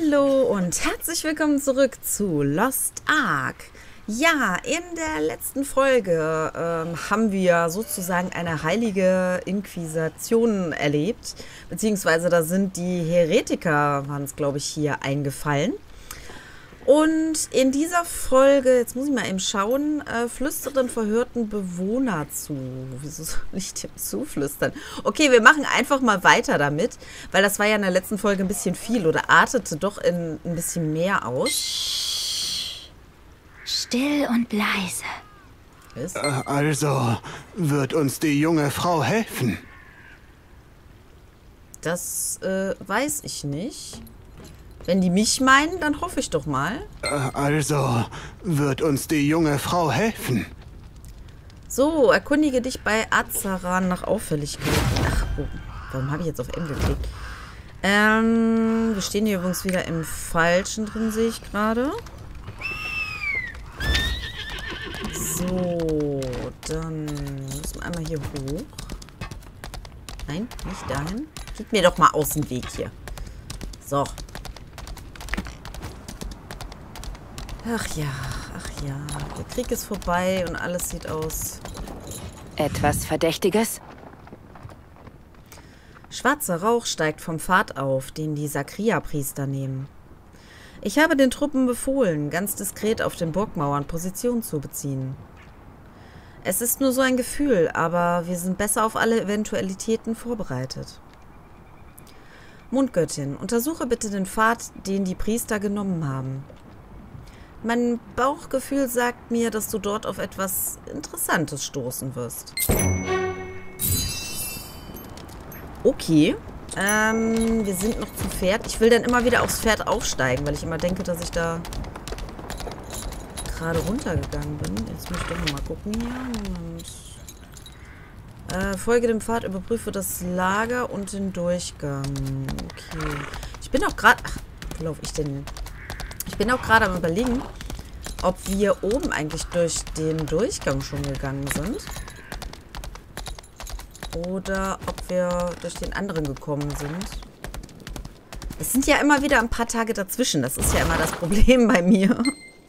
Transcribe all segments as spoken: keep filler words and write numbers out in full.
Hallo und herzlich willkommen zurück zu Lost Ark. Ja, in der letzten Folge ähm, haben wir sozusagen eine heilige Inquisition erlebt, beziehungsweise da sind die Heretiker, waren es glaube ich, hier eingefallen. Und in dieser Folge, jetzt muss ich mal eben schauen, äh, flüsteren verhörten Bewohner zu. Wieso soll ich dem zuflüstern? Okay, wir machen einfach mal weiter damit, weil das war ja in der letzten Folge ein bisschen viel oder artete doch in ein bisschen mehr aus. Still und leise. Ist? Also wird uns die junge Frau helfen? Das äh, weiß ich nicht. Wenn die mich meinen, dann hoffe ich doch mal. Also wird uns die junge Frau helfen? So, erkundige dich bei Azaran nach Auffälligkeiten. Ach, oh, warum habe ich jetzt auf M geklickt? Ähm, wir stehen hier übrigens wieder im Falschen drin, sehe ich gerade. So, dann müssen wir einmal hier hoch. Nein, nicht dahin. Geht mir doch mal aus dem Weg hier. So. Ach ja, ach ja. Der Krieg ist vorbei und alles sieht aus. Etwas Verdächtiges? Schwarzer Rauch steigt vom Pfad auf, den die Sakria-Priester nehmen. Ich habe den Truppen befohlen, ganz diskret auf den Burgmauern Position zu beziehen. Es ist nur so ein Gefühl, aber wir sind besser auf alle Eventualitäten vorbereitet. Mondgöttin, untersuche bitte den Pfad, den die Priester genommen haben. Mein Bauchgefühl sagt mir, dass du dort auf etwas Interessantes stoßen wirst. Okay. Ähm, wir sind noch zu Pferd. Ich will dann immer wieder aufs Pferd aufsteigen, weil ich immer denke, dass ich da gerade runtergegangen bin. Jetzt muss ich doch nochmal gucken hier. Moment. Äh, folge dem Pfad, überprüfe das Lager und den Durchgang. Okay. Ich bin auch gerade... Ach, wo laufe ich denn? Ich bin auch gerade am Überlegen, ob wir oben eigentlich durch den Durchgang schon gegangen sind. Oder ob wir durch den anderen gekommen sind. Es sind ja immer wieder ein paar Tage dazwischen. Das ist ja immer das Problem bei mir.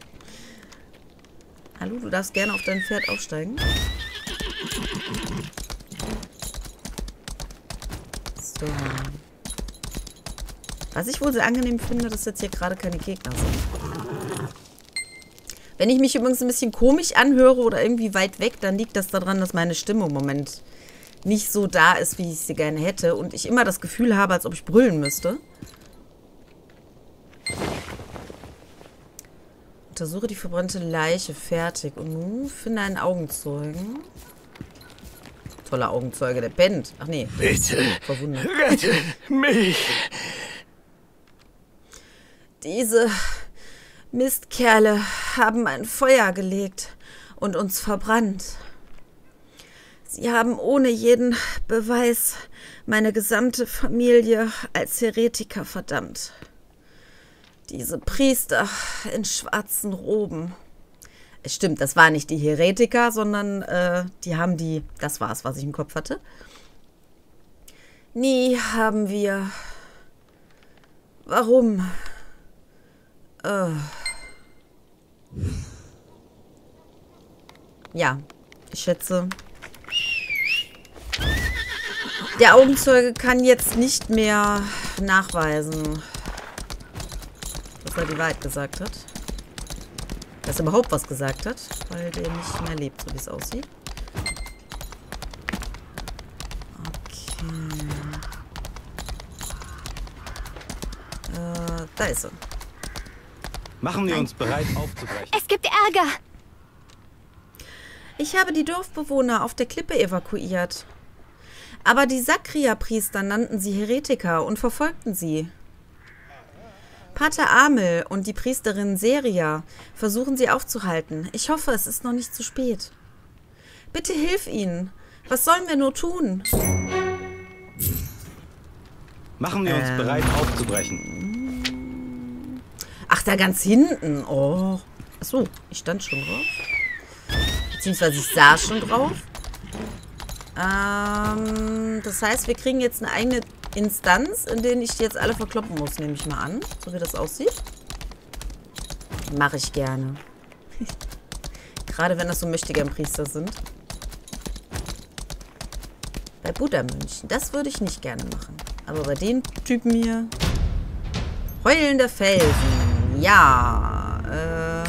Hallo, du darfst gerne auf dein Pferd aufsteigen. So. Was ich wohl sehr angenehm finde, dass jetzt hier gerade keine Gegner sind. Wenn ich mich übrigens ein bisschen komisch anhöre oder irgendwie weit weg, dann liegt das daran, dass meine Stimme im Moment nicht so da ist, wie ich sie gerne hätte. Und ich immer das Gefühl habe, als ob ich brüllen müsste. Untersuche die verbrannte Leiche. Fertig. Und nun finde einen Augenzeugen. Toller Augenzeuge, der pennt. Ach nee. Bitte, verwundert. rette mich. Diese Mistkerle haben ein Feuer gelegt und uns verbrannt. Sie haben ohne jeden Beweis meine gesamte Familie als Heretiker verdammt. Diese Priester in schwarzen Roben. Es stimmt, das waren nicht die Heretiker, sondern äh, die haben die... Das war es, was ich im Kopf hatte. Nie haben wir... Warum... Uh. Ja, ich schätze, der Augenzeuge kann jetzt nicht mehr nachweisen, dass er die Wahrheit gesagt hat. Dass er überhaupt was gesagt hat, weil der nicht mehr lebt, so wie es aussieht. Okay. Äh, da ist er. Machen wir uns bereit, aufzubrechen. Es gibt Ärger. Ich habe die Dorfbewohner auf der Klippe evakuiert. Aber die Sakria-Priester nannten sie Heretiker und verfolgten sie. Pater Amel und die Priesterin Seria versuchen sie aufzuhalten. Ich hoffe, es ist noch nicht zu spät. Bitte hilf ihnen. Was sollen wir nur tun? Machen wir uns ähm. bereit, aufzubrechen. Ach, da ganz hinten. Oh. Achso, ich stand schon drauf. Beziehungsweise ich saß schon drauf. Ähm, das heißt, wir kriegen jetzt eine eigene Instanz, in denen ich die jetzt alle verkloppen muss, nehme ich mal an. So wie das aussieht. Mache ich gerne. Gerade wenn das so Möchtegern-Priester sind. Bei Buddha-Mönchen. Das würde ich nicht gerne machen. Aber bei den Typen hier... Heulender Felsen. Ja. Äh...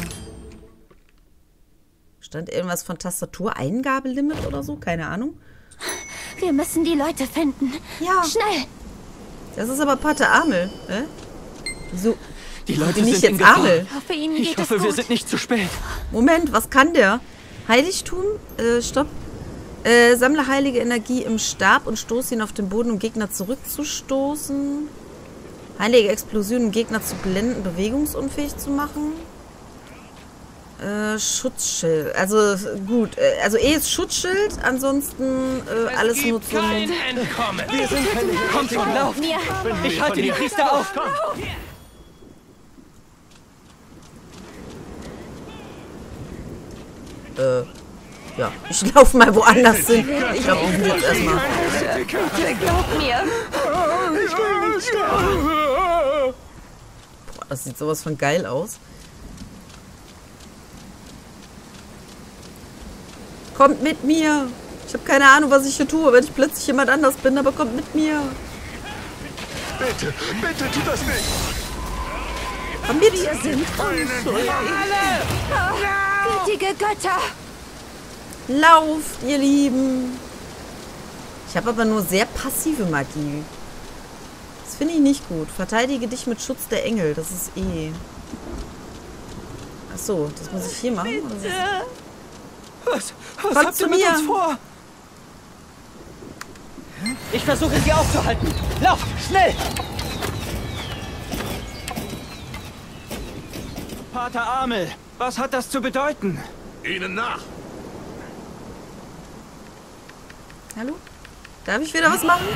Stand irgendwas von Tastatureingabelimit oder so? Keine Ahnung. Wir müssen die Leute finden. Ja. Schnell. Das ist aber Pater Amel. Äh? Wieso? Die Leute Bin ich sind in jetzt Gefahr. Amel? Ich hoffe, Ihnen geht Ich hoffe, es gut. wir sind nicht zu spät. Moment, was kann der? Heiligtum? Äh, stopp. Äh, sammle heilige Energie im Stab und stoße ihn auf den Boden, um Gegner zurückzustoßen. Heilige Explosion, um Gegner zu blenden, bewegungsunfähig zu machen. Äh, Schutzschild. Also, gut. Äh, also, eh ist Schutzschild. Ansonsten äh, alles nur zum... Entkommen. Wir sind Kommt schon, lauf. Mir. Ich halte die Priester auf. Äh, ja. Ich laufe mal woanders hin. Ich glaube, ich will jetzt erstmal... Bitte glaub mir. Boah, das sieht sowas von geil aus. Kommt mit mir. Ich habe keine Ahnung, was ich hier tue, wenn ich plötzlich jemand anders bin, aber kommt mit mir. Bitte, bitte tut das nicht. Komm mit. Wir sind unschuldig. Gütige Götter. Lauft, ihr Lieben. Ich habe aber nur sehr passive Magie. Das finde ich nicht gut. Verteidige dich mit Schutz der Engel. Das ist eh... Achso, das muss ich hier machen? Oder was? Was, was Kommt habt zu ihr mit mir. uns vor? Ich versuche sie aufzuhalten. Lauf, schnell! Pater Amel, was hat das zu bedeuten? Ihnen nach. Hallo? Darf ich wieder was machen?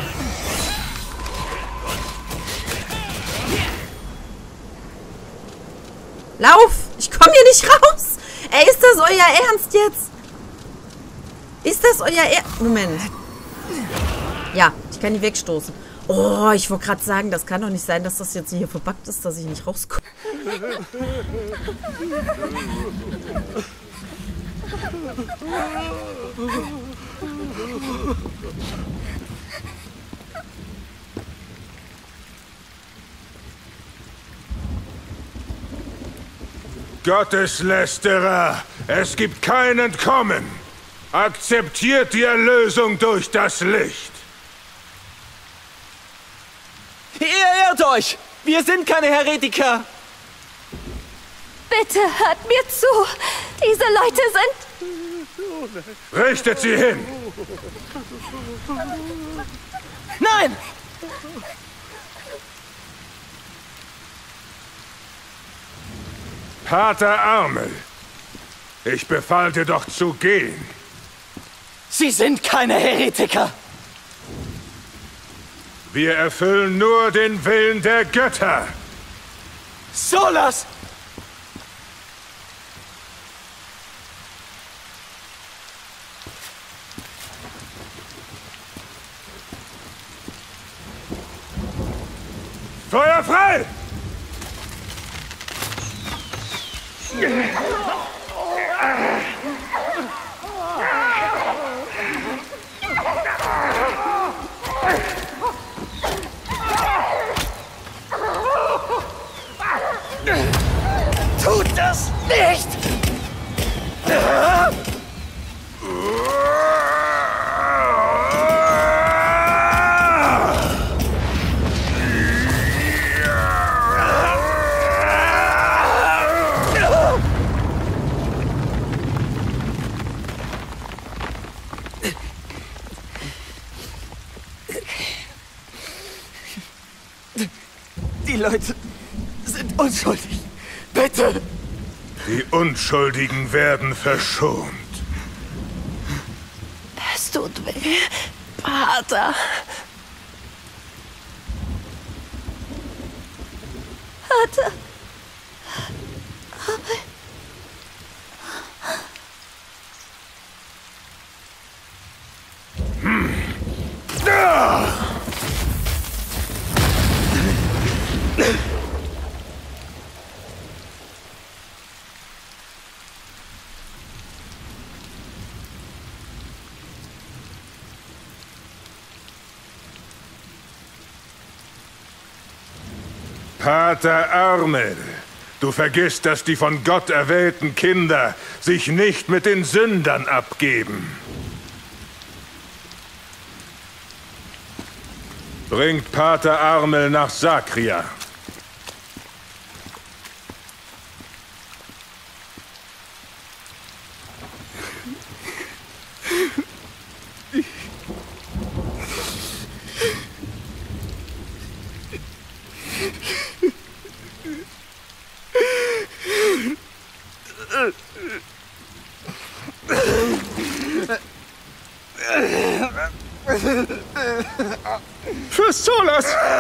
Lauf! Ich komme hier nicht raus! Ey, ist das euer Ernst jetzt? Ist das euer Ernst? Moment. Ja, ich kann die wegstoßen. Oh, ich wollte gerade sagen, das kann doch nicht sein, dass das jetzt hier verbuggt ist, dass ich nicht rauskomme. Gotteslästerer, es gibt kein Entkommen. Akzeptiert die Erlösung durch das Licht. Ihr irrt euch! Wir sind keine Heretiker! Bitte hört mir zu. Diese Leute sind... Richtet sie hin! Nein! Pater Amel, ich befahl dir doch zu gehen. Sie sind keine Heretiker! Wir erfüllen nur den Willen der Götter. Solas! Feuer frei! Tut das nicht! Die Leute sind unschuldig. Bitte! Die Unschuldigen werden verschont. Es tut weh, Pater. Pater. Pater Armel, du vergisst, dass die von Gott erwählten Kinder sich nicht mit den Sündern abgeben. Bringt Pater Armel nach Sakria. Fürst Solas!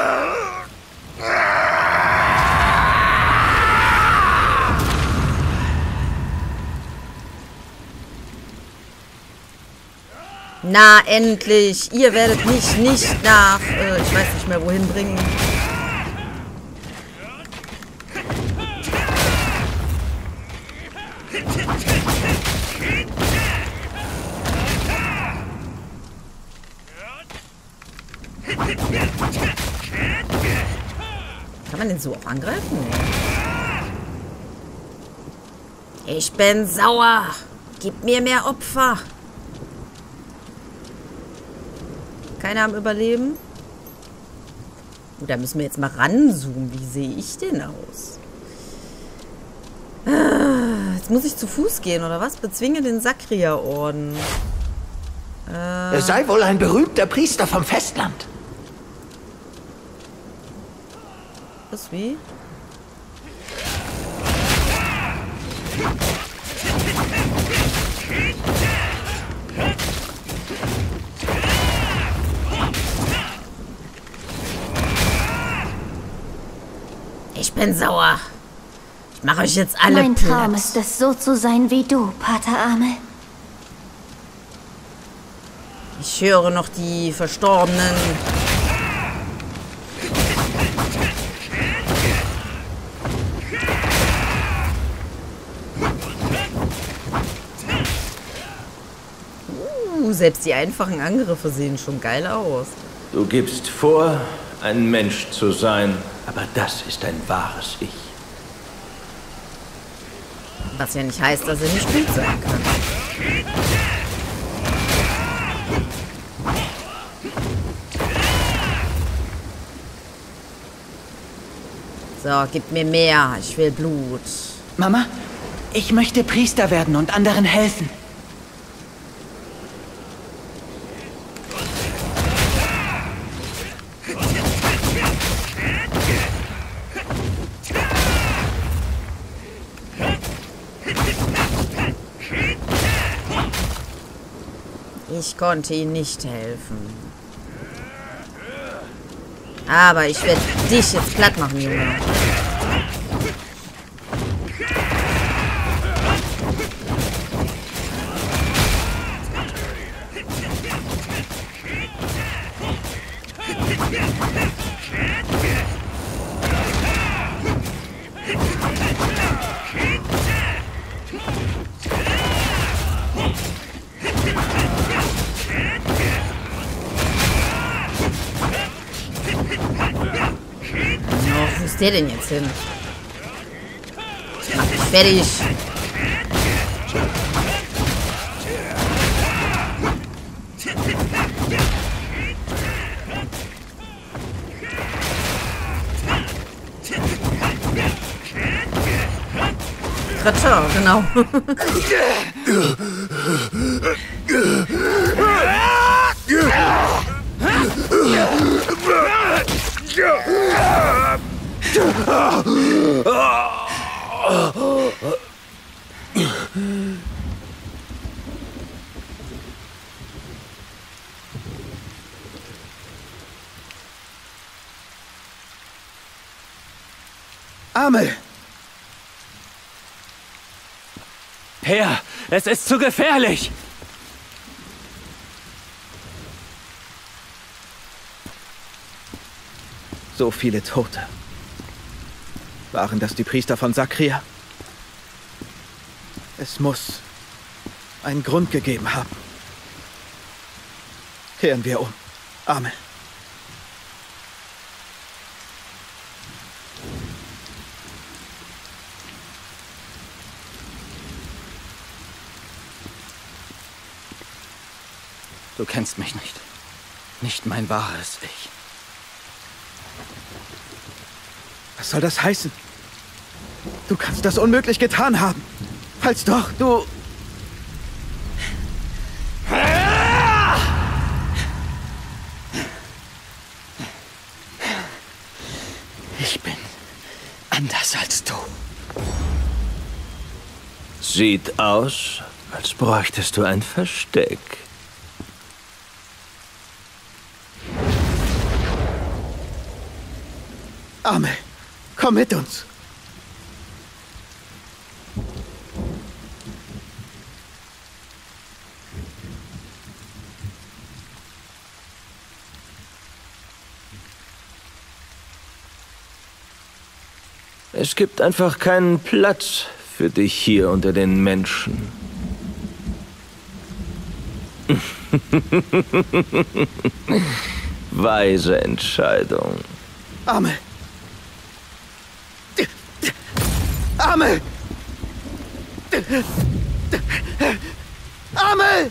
Na, endlich! Ihr werdet mich nicht nach, äh, ich weiß nicht mehr wohin bringen. Kann man den so auch angreifen? Ich bin sauer. Gib mir mehr Opfer. Keiner am Überleben? Oh, da müssen wir jetzt mal ranzoomen. Wie sehe ich denn aus? Ah, jetzt muss ich zu Fuß gehen, oder was? Bezwinge den Sakria-Orden. Äh, Er sei wohl ein berühmter Priester vom Festland. was wie? Ich bin sauer. Ich mache euch jetzt alle Mein platt. Traum ist es, so zu sein wie du, Pater Armel. Ich höre noch die Verstorbenen. Uh, selbst die einfachen Angriffe sehen schon geil aus. Du gibst vor, ein Mensch zu sein, aber das ist ein wahres Ich. Was ja nicht heißt, dass er nicht gut sein kann. So, gib mir mehr. Ich will Blut. Mama, ich möchte Priester werden und anderen helfen. Ich konnte ihnen nicht helfen. Aber ich werde dich jetzt platt machen, Junge. Wo ist der denn jetzt hin? Mach mich fertig. Kratscher, genau. Armel! Herr, es ist zu gefährlich! So viele Tote. Waren das die Priester von Sakria? Es muss einen Grund gegeben haben. Kehren wir um. Amen. Du kennst mich nicht. Nicht mein wahres Ich. Was soll das heißen? Du kannst das unmöglich getan haben. Falls doch, du... Ich bin anders als du. Sieht aus, als bräuchtest du ein Versteck. Amel, komm mit uns. Es gibt einfach keinen Platz für dich hier unter den Menschen. Weise Entscheidung. Amel! Amel! Amel!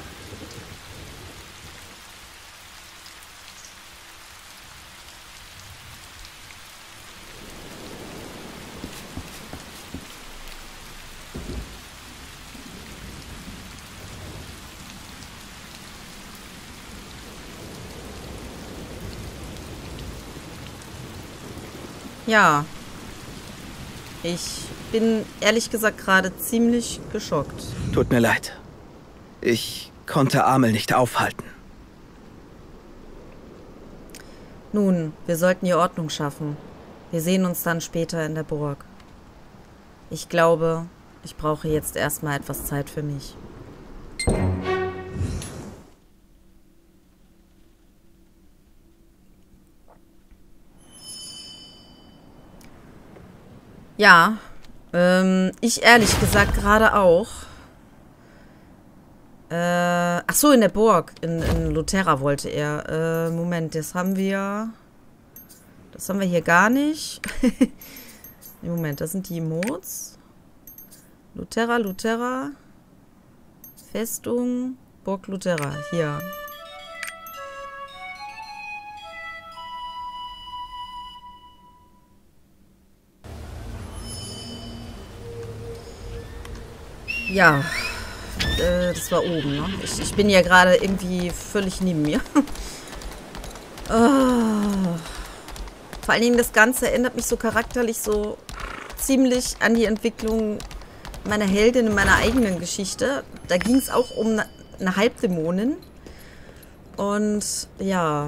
Ja. Ich bin ehrlich gesagt gerade ziemlich geschockt. Tut mir leid. Ich konnte Amel nicht aufhalten. Nun, wir sollten hier Ordnung schaffen. Wir sehen uns dann später in der Burg. Ich glaube, ich brauche jetzt erstmal etwas Zeit für mich. Ja, ähm, ich ehrlich gesagt gerade auch. Äh, ach so, in der Burg. In, in Luterra wollte er. Äh, Moment, das haben wir... Das haben wir hier gar nicht. Moment, das sind die Emotes. Luterra, Luterra. Festung, Burg Luterra. Hier. Ja, äh, das war oben, ne? Ich, ich bin ja gerade irgendwie völlig neben mir. Oh. Vor allen Dingen das Ganze erinnert mich so charakterlich so ziemlich an die Entwicklung meiner Heldin in meiner eigenen Geschichte. Da ging es auch um eine, eine Halbdämonin. Und ja,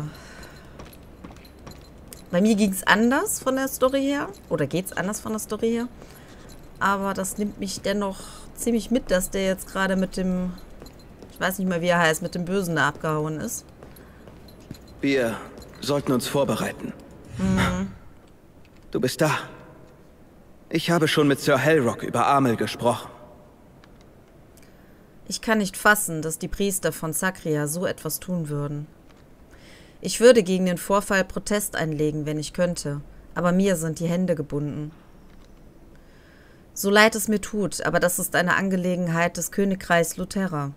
bei mir ging es anders von der Story her. Oder geht es anders von der Story her. Aber das nimmt mich dennoch ziemlich mit, dass der jetzt gerade mit dem, ich weiß nicht mehr, wie er heißt, mit dem Bösen da abgehauen ist. Wir sollten uns vorbereiten. Mhm. Du bist da. Ich habe schon mit Sir Helrock über Amel gesprochen. Ich kann nicht fassen, dass die Priester von Sakhria so etwas tun würden. Ich würde gegen den Vorfall Protest einlegen, wenn ich könnte, aber mir sind die Hände gebunden. So leid es mir tut, aber das ist eine Angelegenheit des Königreichs Luterra.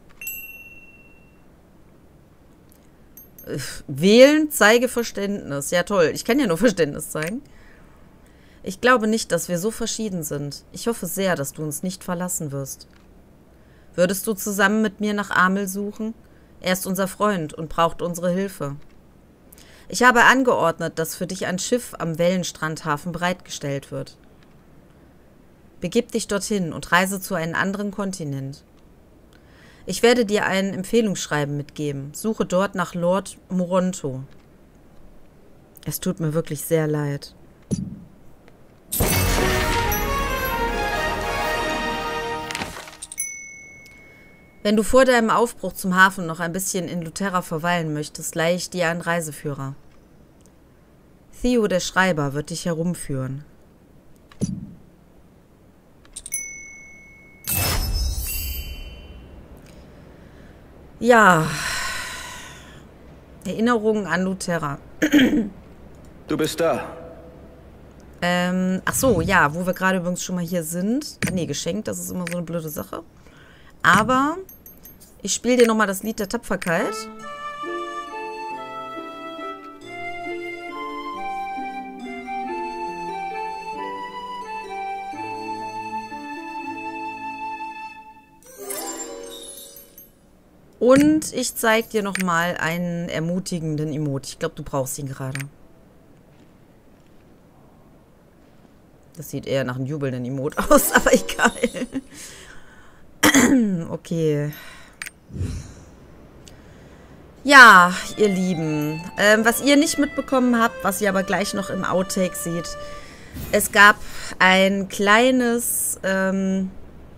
Wählen, zeige Verständnis. Ja, toll. Ich kann ja nur Verständnis zeigen. Ich glaube nicht, dass wir so verschieden sind. Ich hoffe sehr, dass du uns nicht verlassen wirst. Würdest du zusammen mit mir nach Amel suchen? Er ist unser Freund und braucht unsere Hilfe. Ich habe angeordnet, dass für dich ein Schiff am Wellenstrandhafen bereitgestellt wird. Begib dich dorthin und reise zu einem anderen Kontinent. Ich werde dir ein Empfehlungsschreiben mitgeben. Suche dort nach Lord Moronto. Es tut mir wirklich sehr leid. Wenn du vor deinem Aufbruch zum Hafen noch ein bisschen in Luterra verweilen möchtest, leihe ich dir einen Reiseführer. Theo, der Schreiber, wird dich herumführen. Ja. Erinnerungen an Luterra. Du bist da. Ähm, ach so, ja, wo wir gerade übrigens schon mal hier sind. Nee, geschenkt, das ist immer so eine blöde Sache. Aber ich spiele dir nochmal das Lied der Tapferkeit. Und ich zeige dir nochmal einen ermutigenden Emote. Ich glaube, du brauchst ihn gerade. Das sieht eher nach einem jubelnden Emote aus, aber egal. Okay. Ja, ihr Lieben. Ähm, was ihr nicht mitbekommen habt, was ihr aber gleich noch im Outtake seht. Es gab ein kleines... Ähm,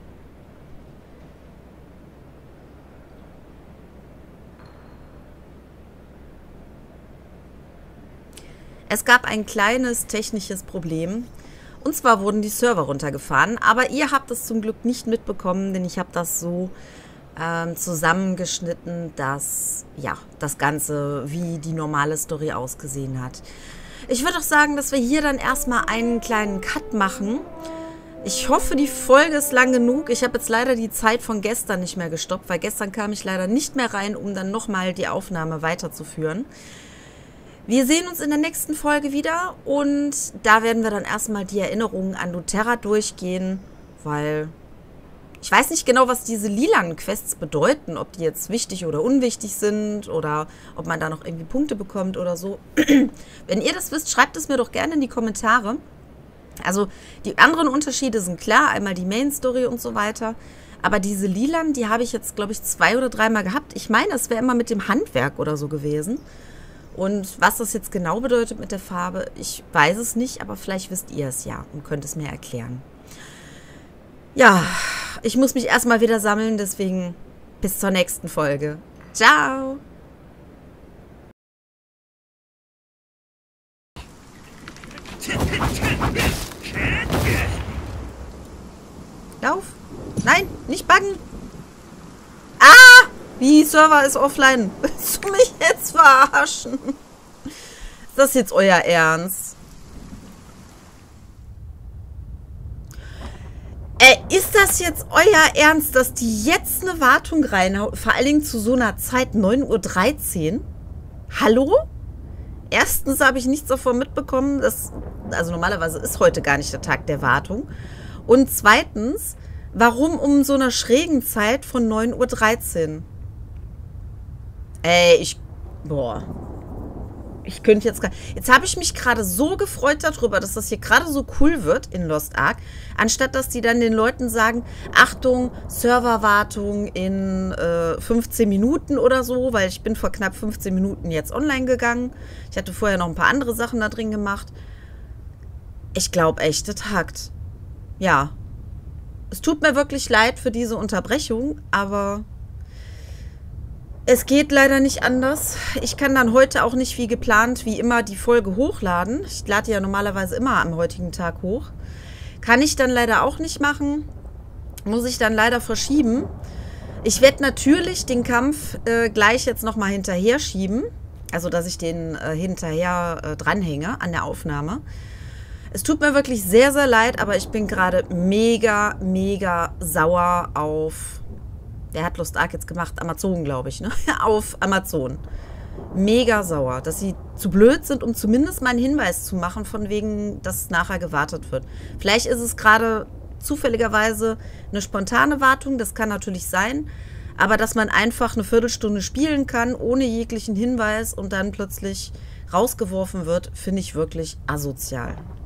Es gab ein kleines technisches Problem. Und zwar wurden die Server runtergefahren. Aber ihr habt es zum Glück nicht mitbekommen, denn ich habe das so ähm, zusammengeschnitten, dass ja das Ganze wie die normale Story ausgesehen hat. Ich würde auch sagen, dass wir hier dann erstmal einen kleinen Cut machen. Ich hoffe, die Folge ist lang genug. Ich habe jetzt leider die Zeit von gestern nicht mehr gestoppt, weil gestern kam ich leider nicht mehr rein, um dann nochmal die Aufnahme weiterzuführen. Wir sehen uns in der nächsten Folge wieder und da werden wir dann erstmal die Erinnerungen an doTERRA durchgehen, weil ich weiß nicht genau, was diese lilanen Quests bedeuten, ob die jetzt wichtig oder unwichtig sind oder ob man da noch irgendwie Punkte bekommt oder so. Wenn ihr das wisst, schreibt es mir doch gerne in die Kommentare. Also die anderen Unterschiede sind klar, einmal die Main Story und so weiter. Aber diese lilanen, die habe ich jetzt, glaube ich, zwei oder dreimal gehabt. Ich meine, es wäre immer mit dem Handwerk oder so gewesen. Und was das jetzt genau bedeutet mit der Farbe, ich weiß es nicht, aber vielleicht wisst ihr es ja und könnt es mir erklären. Ja, ich muss mich erstmal wieder sammeln, deswegen bis zur nächsten Folge. Ciao! Lauf! Nein, nicht buggen! Ah! Wie, Server ist offline. Willst du mich jetzt verarschen? Ist das jetzt euer Ernst? Ey, ist das jetzt euer Ernst, dass die jetzt eine Wartung reinhaut? Vor allen Dingen zu so einer Zeit, neun Uhr dreizehn? Hallo? Erstens habe ich nichts davon mitbekommen, dass, also normalerweise ist heute gar nicht der Tag der Wartung. Und zweitens, warum um so einer schrägen Zeit von neun Uhr dreizehn? Ey, ich... Boah. Ich könnte jetzt... Jetzt habe ich mich gerade so gefreut darüber, dass das hier gerade so cool wird in Lost Ark, anstatt dass die dann den Leuten sagen, Achtung, Serverwartung in äh, fünfzehn Minuten oder so, weil ich bin vor knapp fünfzehn Minuten jetzt online gegangen. Ich hatte vorher noch ein paar andere Sachen da drin gemacht. Ich glaube echt, das hackt. Ja. Es tut mir wirklich leid für diese Unterbrechung, aber... Es geht leider nicht anders. Ich kann dann heute auch nicht wie geplant, wie immer, die Folge hochladen. Ich lade ja normalerweise immer am heutigen Tag hoch. Kann ich dann leider auch nicht machen. Muss ich dann leider verschieben. Ich werde natürlich den Kampf äh, gleich jetzt nochmal hinterher schieben. Also, dass ich den äh, hinterher äh, dranhänge an der Aufnahme. Es tut mir wirklich sehr, sehr leid, aber ich bin gerade mega, mega sauer auf... Der hat Lost Ark jetzt gemacht, Amazon, glaube ich, ne? Auf Amazon. Mega sauer, dass sie zu blöd sind, um zumindest mal einen Hinweis zu machen, von wegen, dass nachher gewartet wird. Vielleicht ist es gerade zufälligerweise eine spontane Wartung, das kann natürlich sein. Aber dass man einfach eine Viertelstunde spielen kann, ohne jeglichen Hinweis und dann plötzlich rausgeworfen wird, finde ich wirklich asozial.